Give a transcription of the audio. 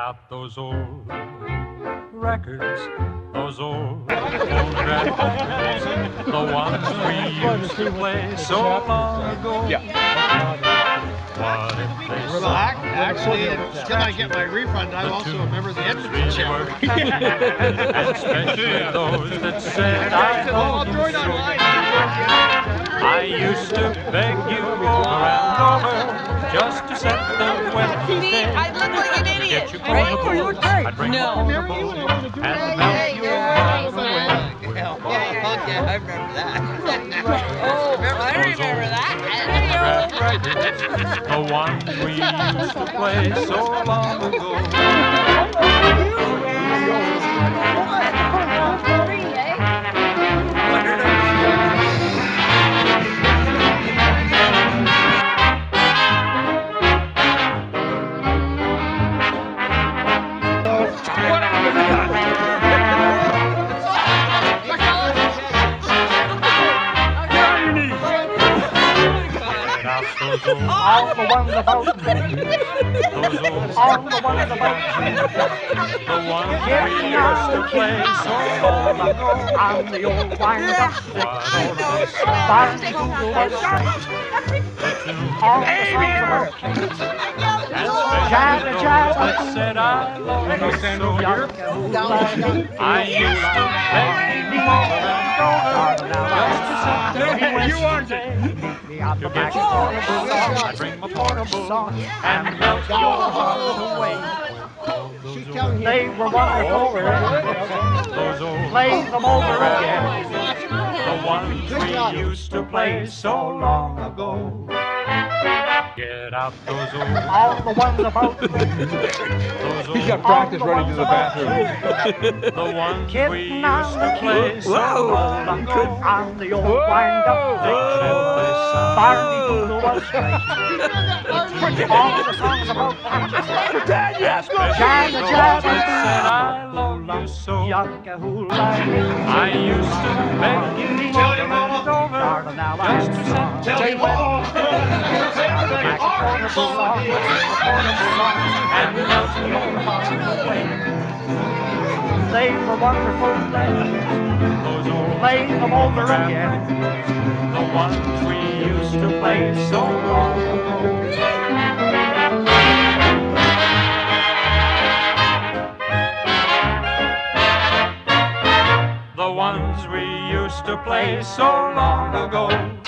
out those old records, those old records, the ones we used to play so long ago. What if they Well, actually, until I get my refund, I'm also a member of the Edmonton chapter. And especially those that said I all love you join so. online. I used to beg you over and over just to set them when you See, I look like an idiot. get you Right? portable. I'd bring No. them portable and melt your heart away. Okay, I remember that. Oh, I remember that. The ones we used to play so long ago. All the ones about me. All the ones about me. The ones we used to play so long ago. I'm the old wind-up Barney Google was great. All the songs about kings. Jabba, jabba, that said I love you so. I used to beg you over and over just to sit there when you wanted to get you portable. I'd bring my portable and melt your heart away. They were wonderful. Those old Play them over again. the ones we used to play so long ago. Get out those old, All the ones about me. those old, He's got practice running to the bathroom. the ones we Kitten used on to the play so long ago. I'm the old wind-up Barney Google was great. All the songs about kings. Jabba, jabba, that said I love you so. Yucca-hoo-la. I used to beg you over and over just to sit there when and melt your heart away. They were wonderful days. Those old Play them over again. the ones we used to play so long ago. The ones we used to play so long ago.